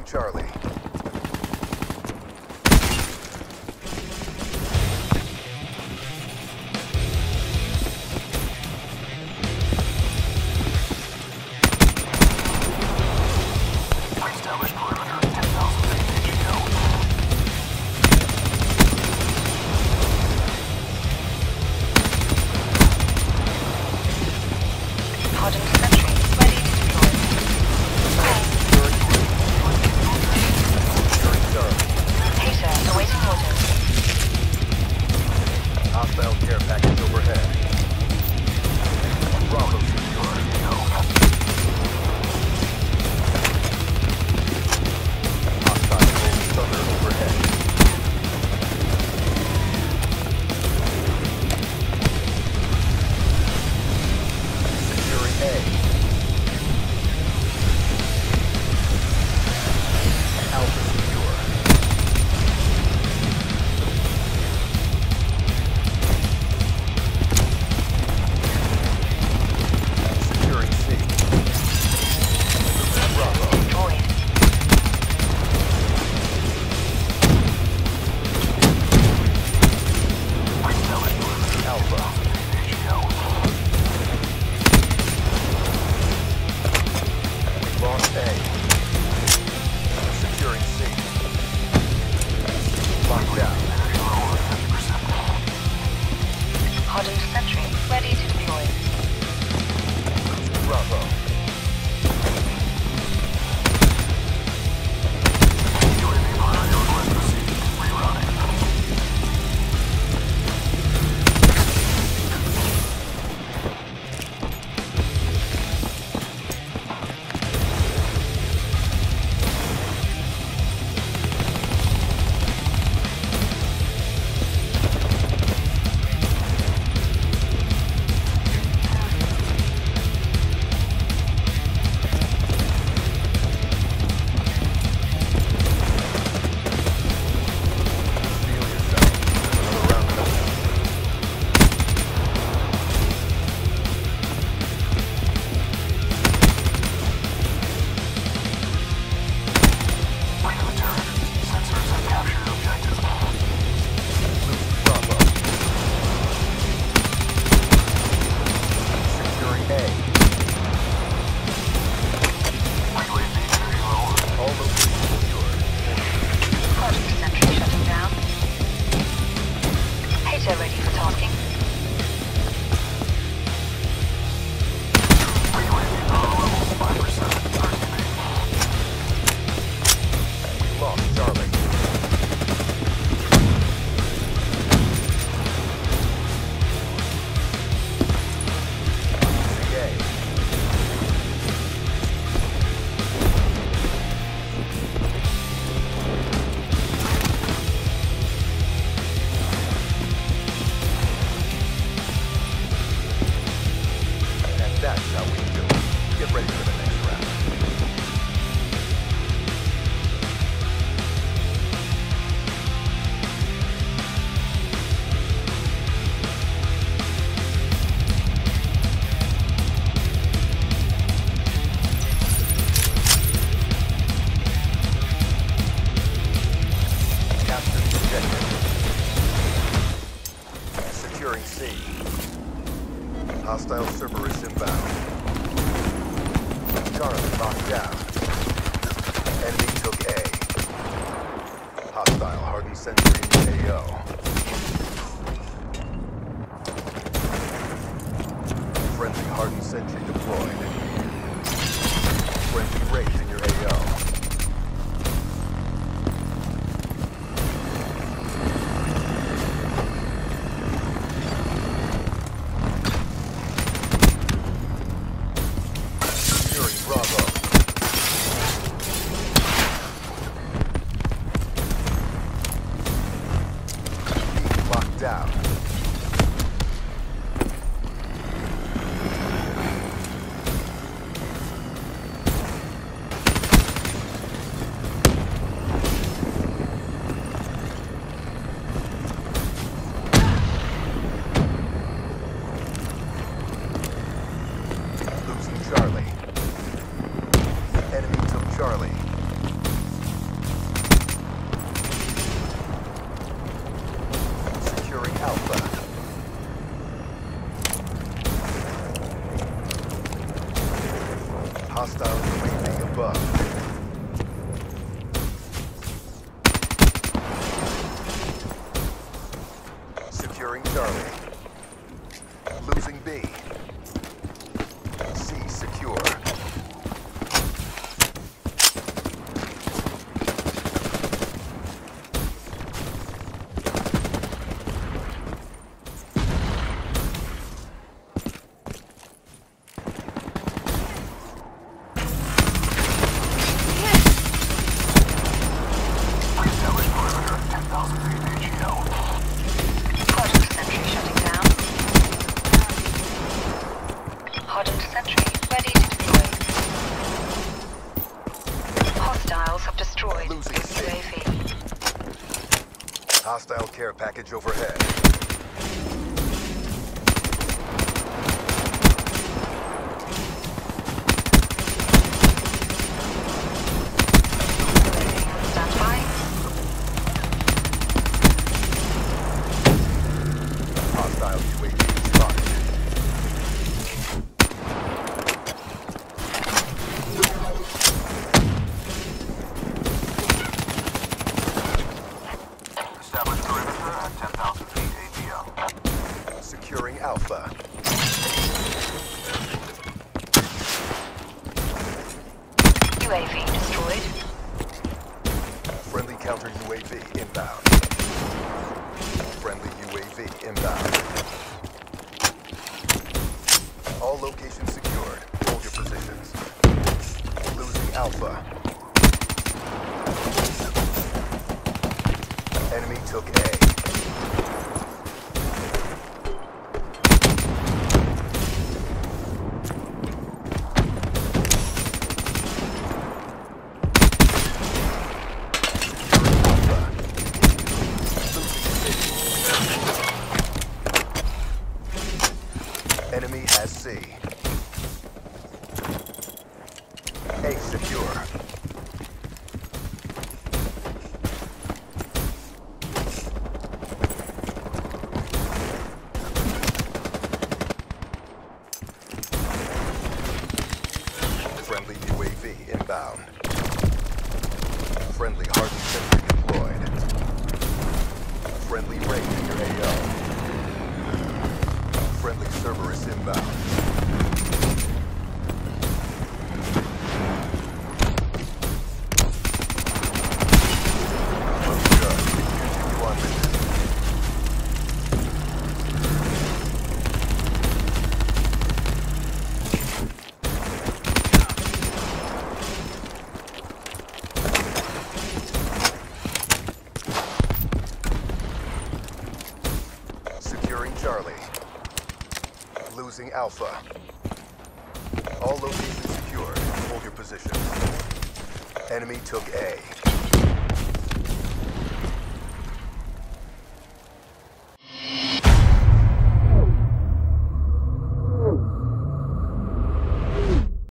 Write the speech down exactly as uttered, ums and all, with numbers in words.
Losing Charlie. Hostile care package overhead. Bravo secure. Hostile Golden Thunder overhead. Securing A. Alpha secure. Hardened sentry, ready to deploy. Bravo. Ready for tasking. We lost Charlie. C A. That's how we do it. Get ready for the next round. Capture the objective. Securing C. Hostile Cerberus inbound. Charlie locked down. Enemy took A. Hostile hardened sentry in A O. Friendly hardened sentry deployed. Friendly raid in your A O. Bravo. Locked down. Losing Charlie. Hostile U A V above. Securing Charlie. Losing B. C secure. Hardened sentry ready to deploy. Hostiles have destroyed Losing the C. U A V. Hostile care package overhead. Stand by. Hostile U A V spotted. Establish perimeter at ten thousand feet A T O. Securing Alpha. U A V destroyed. Friendly counter U A V inbound. Friendly U A V inbound. All locations secured. Hold your positions. Losing Alpha. Enemy took A. Enemy has C. A secure. Friendly U A V inbound. Friendly hardened sentry deployed. Friendly raid in your A O. Friendly Cerberus inbound. Looks good. Continue on mission. Securing Charlie. Losing Alpha. All locations secured. Hold your position. Enemy took A.